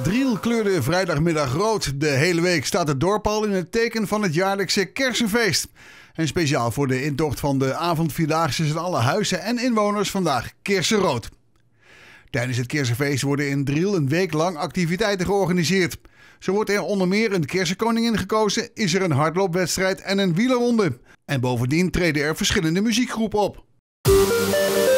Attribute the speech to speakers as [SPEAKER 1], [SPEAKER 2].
[SPEAKER 1] Driel kleurde vrijdagmiddag rood. De hele week staat het dorp al in het teken van het jaarlijkse kersenfeest. En speciaal voor de intocht van de avondvierdaagse zijn alle huizen en inwoners vandaag kersenrood. Tijdens het kersenfeest worden in Driel een week lang activiteiten georganiseerd. Zo wordt er onder meer een kersenkoningin gekozen, is er een hardloopwedstrijd en een wielerronde. En bovendien treden er verschillende muziekgroepen op.